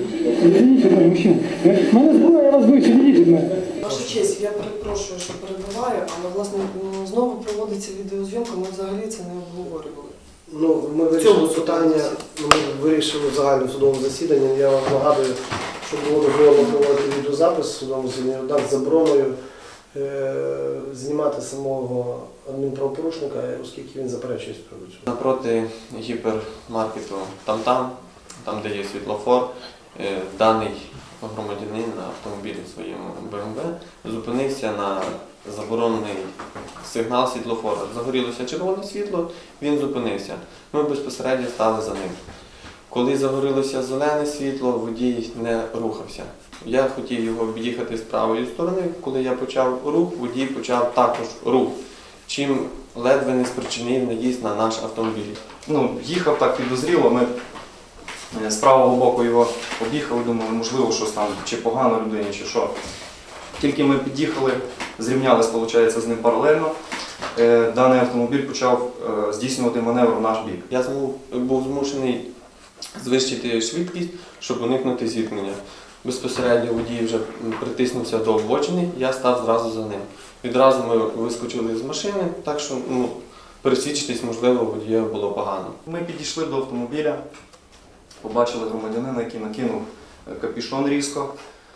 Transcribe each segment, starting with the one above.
Відійдіть від мене, мужчина. В мене зброя, я вас боюся, відійдіть від мене. Ваша честь, я перепрошую, що перебиваю, але власне знову проводиться відеозйомка, ми взагалі це не обговорювали. Ну, ми вирішили питання, ми вирішили в загальному судовому засіданні. Я вам нагадую, що було дозволено проводити відеозапис в судовому засіданні, однак з забороною знімати самого адмінправопорушника, оскільки він заперечує справу. Напроти гіпермаркету там, де є світлофор, даний громадянин на автомобілі своєму БМВ зупинився на заборонений сигнал світлофора. Загорілося червоне світло, він зупинився. Ми безпосередньо стали за ним. Коли загорілося зелене світло, водій не рухався. Я хотів його об'їхати з правої сторони. Коли я почав рух, водій почав також рух, чим ледве не спричинив наїзд на наш автомобіль. Їхав так підозріло, ми з правого боку його об'їхали, думали, можливо, щось там, чи погано людині, чи що. Тільки ми під'їхали, зрівнялись, виходить, з ним паралельно, даний автомобіль почав здійснювати маневр в наш бік. Я був змушений звищити швидкість, щоб уникнути зіткнення. Безпосередньо водій вже притиснувся до обочини, я став зразу за ним. Відразу ми вискочили з машини, так що пересвідчитись, можливо, водія було погано. Ми підійшли до автомобіля, побачили громадянина, який накинув капюшон різко.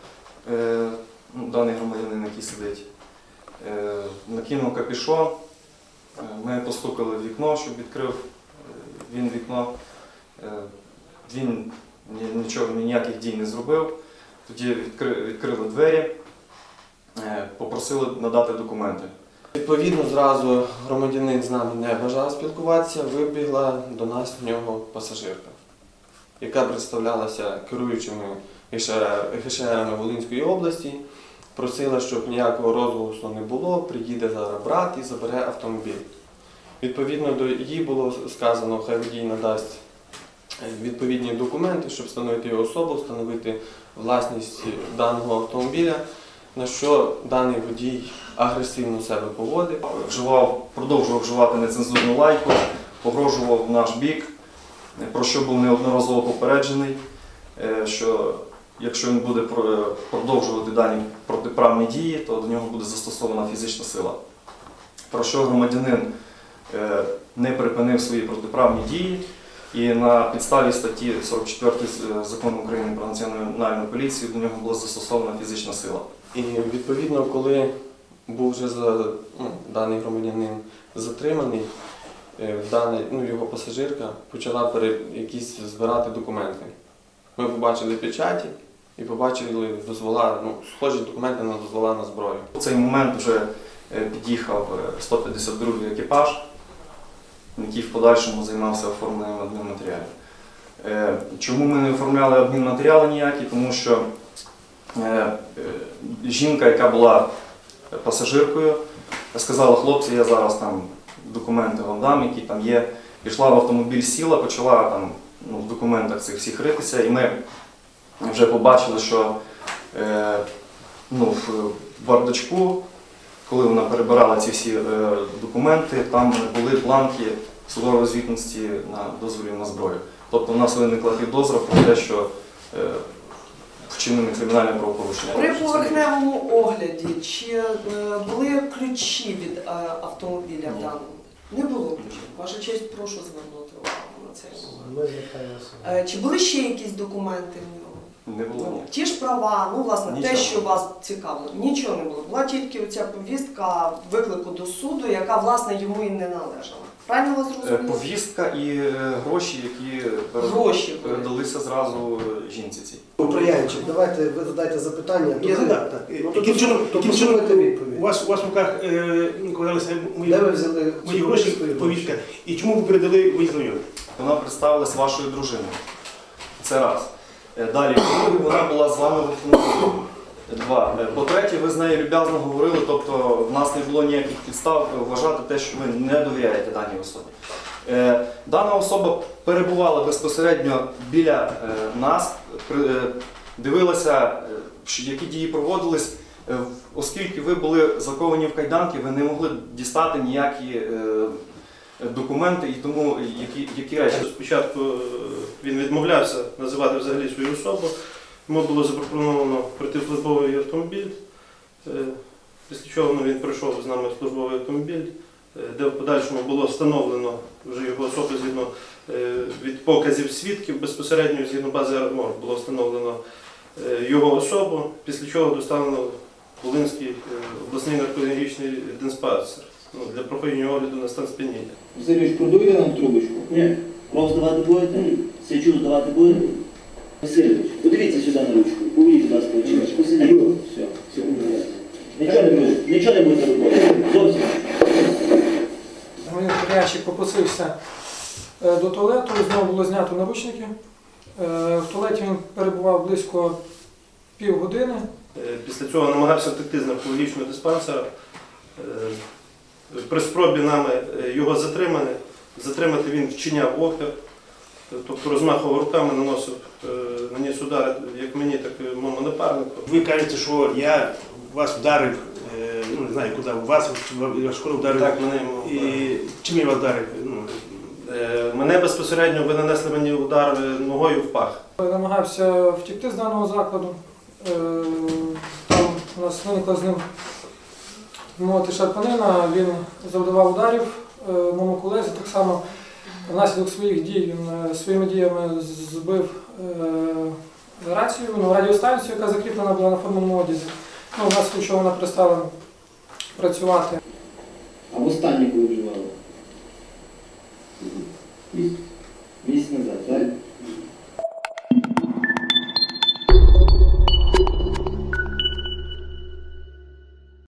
Даний громадянин, який сидить, накинув капюшон. Ми постукали в вікно, щоб відкрив він вікно. Він ніяких дій не зробив. Тоді відкрили двері, попросили надати документи. Відповідно, зразу громадянин з нами не бажав спілкуватися, вибігла до нас в нього пасажирка, яка представлялася керуючими ГШРами Волинської області, просила, щоб ніякого розголосу не було, приїде зараз брат і забере автомобіль. Відповідно до її було сказано, хай водій надасть відповідні документи, щоб встановити його особу, встановити власність даного автомобіля, на що даний водій агресивно себе поводив. Продовжував вживати нецензурну лайку, погрожував в наш бік, про що був неодноразово попереджений, що якщо він буде продовжувати дані протиправні дії, то до нього буде застосована фізична сила. Про що громадянин не припинив свої протиправні дії, і на підставі статті 44 Закону України про національну поліцію до нього була застосована фізична сила. І відповідно, коли був вже даний громадянин затриманий, його пасажирка почала якісь збирати документи. Ми побачили печаті і побачили схожі документи на дозвола на зброю. У цей момент вже під'їхав 152-й екіпаж, який в подальшому займався оформленням адмінматеріалів. Чому ми не оформляли адмінматеріали ніякі? Тому що жінка, яка була пасажиркою, сказала: хлопці, я зараз там документи вам дам, які там є. Пішла в автомобіль, сіла, почала там в документах цих всіх ритися, і ми вже побачили, що в бардачку, коли вона перебирала ці всі документи, там були бланки судової звітності на дозволів на зброю. Тобто в нас виникла підозра про те, що вчинене кримінальне правопорушення. При поверхневому огляді, чи були ключі від автомобіля в даному? Не було ключів. Ваша честь, прошу звернути увагу на це. Чи були ще якісь документи в нього? Не було. Ті ж права, власне, Нічого. те, що вас цікавило, нічого не було. Була тільки оця повістка виклику до суду, яка, власне, йому і не належала. Правильно вас зрозуміло? Повістка і гроші, які передалися зразу жінці цій. Проявчик, давайте ви задайте запитання. Яким чином відповідь? у вас в руках накладалися Де ви взяли мої гроші, повістка, і чому ви передали мої знайомі? Вона представилась вашою дружиною. Це раз. Далі, по-друге, вона була з вами в автомобілі. Два. По-третє, ви з нею люб'язно говорили, тобто в нас не було ніяких підстав вважати те, що ви не довіряєте даній особі. Дана особа перебувала безпосередньо біля нас, дивилася, які дії проводились. Оскільки ви були заковані в кайданки, ви не могли дістати ніякі документи і тому які речі. Спочатку він відмовлявся називати взагалі свою особу, Йому було запропоновано пройти службовий автомобіль, після чого він пройшов з нами службовий автомобіль, де в подальшому було встановлено вже його особу згідно від показів свідків, безпосередньо згідно бази АРМОР було встановлено його особу, після чого доставлено в Волинський обласний наркологічний диспансер для проходження огляду на стан сп'яніння. Васильович, продуєте нам трубочку? Ні. Кров здавати будете? Сечу здавати будете? Васильович, подивіться сюди на ручку. Поведіть, будь ласка, очі. Посидіть. Все, секунду. Нічого не будете робити. Зовсім. Громадянин Кирячик попросився до туалету, з нього було знято наручники. В туалеті він перебував близько півгодини. Після цього намагався втекти з наркологічного диспансера. При спробі нами його затримати він вчиняв опір, тобто розмахував руками, наніс удари як мені, так і моєму напарнику. Ви кажете, що я вас вдарив, не знаю куди, вас шкода вдарив. Так, мене І чим я вас вдарив? Мене безпосередньо ви нанесли мені удар ногою в пах. Намагався втекти з даного закладу. Там у нас виникла з ним мовити шарпанина, він завдавав ударів моєму колезі. Так само внаслідок своїх дій він своїми діями збив рацію, радіостанцію, яка закріплена була на форменому одязі. Внаслідок чого вона перестала працювати. А в останнє коли вживали?